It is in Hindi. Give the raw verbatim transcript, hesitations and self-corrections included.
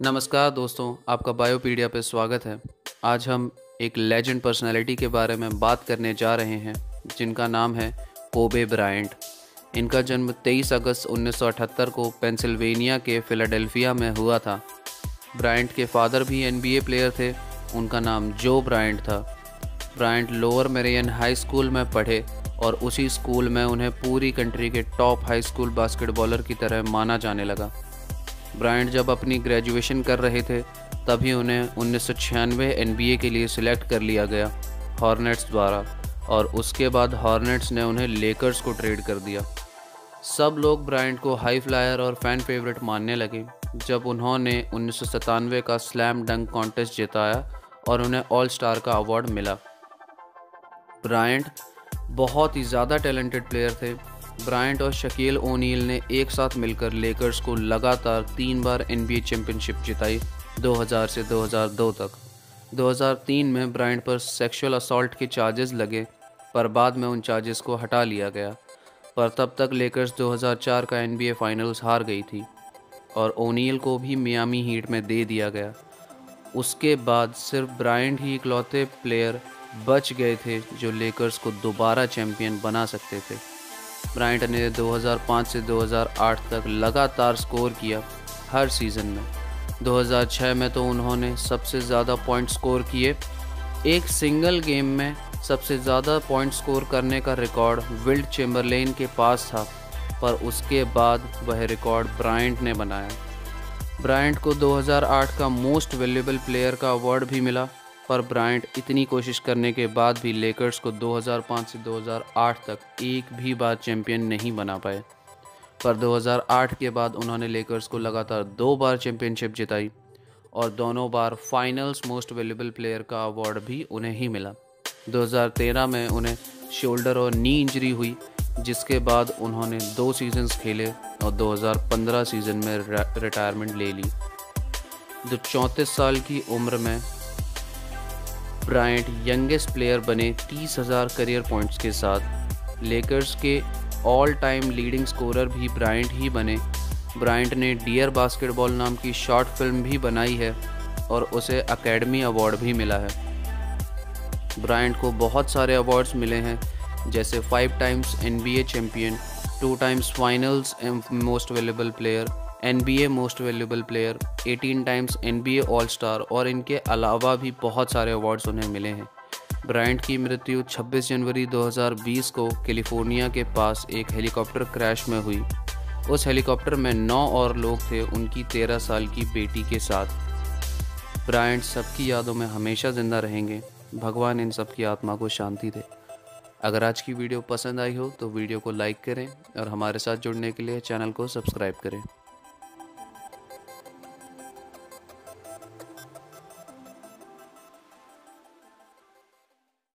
नमस्कार दोस्तों, आपका बायोपीडिया पे स्वागत है। आज हम एक लेजेंड पर्सनालिटी के बारे में बात करने जा रहे हैं जिनका नाम है कोबे ब्रायंट। इनका जन्म तेईस अगस्त उन्नीस सौ अठहत्तर को पेंसिल्वेनिया के फिलाडेल्फिया में हुआ था। ब्रायंट के फादर भी एनबीए प्लेयर थे। उनका नाम जो ब्रायंट था। Bryant Lower Merion High School में पढ़े और उसी स्कूल में उन्हें पूरी कंट्री के टॉप हाई स्कूल बास्केटबॉलर की तरह माना जाने लगा। ब्रायंट जब अपनी ग्रेजुएशन कर रहे थे तभी उन्हें उन्नीस सौ छियानवे एनबीए के लिए सिलेक्ट कर लिया गया हॉर्नेट्स द्वारा, और उसके बाद हॉर्नेट्स ने उन्हें लेकर्स को ट्रेड कर दिया। सब लोग ब्रायंट को हाई फ्लायर और फैन फेवरेट मानने लगे जब उन्होंने उन्नीस सौ सतानवे का स्लैम डंक कॉन्टेस्ट जिताया और उन्हें ऑल स्टार का अवार्ड मिला। ब्रायंट बहुत ही ज़्यादा टैलेंटेड प्लेयर थे। ब्रायंट और शकील ओनील ने एक साथ मिलकर लेकर्स को लगातार तीन बार एनबीए चैंपियनशिप जिताई, दो हज़ार से दो हज़ार दो तक। दो हज़ार तीन में ब्रायंट पर सेक्सुअल असॉल्ट के चार्जेस लगे, पर बाद में उन चार्जेस को हटा लिया गया। पर तब तक लेकर्स दो हज़ार चार का एनबीए फाइनल्स हार गई थी और ओनील को भी मियामी हीट में दे दिया गया। उसके बाद सिर्फ ब्रायंट ही इकलौते प्लेयर बच गए थे जो लेकर्स को दोबारा चैंपियन बना सकते थे। ब्रायंट ने दो हज़ार पाँच से दो हज़ार आठ तक लगातार स्कोर किया हर सीज़न में। दो हज़ार छह में तो उन्होंने सबसे ज़्यादा पॉइंट स्कोर किए। एक सिंगल गेम में सबसे ज़्यादा पॉइंट स्कोर करने का रिकॉर्ड विल्ट चेम्बरलेन के पास था, पर उसके बाद वह रिकॉर्ड ब्रायंट ने बनाया। ब्रायंट को दो हज़ार आठ का मोस्ट वैल्यूएबल प्लेयर का अवार्ड भी मिला, पर ब्रायंट इतनी कोशिश करने के बाद भी लेकर्स को दो हज़ार पाँच से दो हज़ार आठ तक एक भी बार चैंपियन नहीं बना पाए। पर दो हज़ार आठ के बाद उन्होंने लेकर्स को लगातार दो बार चैंपियनशिप जिताई और दोनों बार फाइनल्स मोस्ट वैल्यूएबल प्लेयर का अवार्ड भी उन्हें ही मिला। दो हज़ार तेरह में उन्हें शोल्डर और नी इंजरी हुई, जिसके बाद उन्होंने दो सीजन्स खेले और दो हज़ार पंद्रह सीज़न में रिटायरमेंट ले ली। जो चौंतीस साल की उम्र में ब्रायंट यंगेस्ट प्लेयर बने तीस हज़ार करियर पॉइंट्स के साथ। लेकर्स के ऑल टाइम लीडिंग स्कोरर भी ब्रायंट ही बने। ब्रायंट ने डियर बास्केटबॉल नाम की शॉर्ट फिल्म भी बनाई है और उसे एकेडमी अवार्ड भी मिला है। ब्रायंट को बहुत सारे अवार्ड्स मिले हैं, जैसे five times NBA champion, two times finals most valuable player, NBA most valuable player, अठारह टाइम्स एनबीए ऑल स्टार, और इनके अलावा भी बहुत सारे अवार्ड्स उन्हें मिले हैं। ब्रायंट की मृत्यु छब्बीस जनवरी दो हज़ार बीस को कैलिफोर्निया के पास एक हेलीकॉप्टर क्रैश में हुई। उस हेलीकॉप्टर में नौ और लोग थे, उनकी तेरह साल की बेटी के साथ। ब्रायंट सबकी यादों में हमेशा ज़िंदा रहेंगे। भगवान इन सब की आत्मा को शांति दे। अगर आज की वीडियो पसंद आई हो तो वीडियो को लाइक करें और हमारे साथ जुड़ने के लिए चैनल को सब्सक्राइब करें।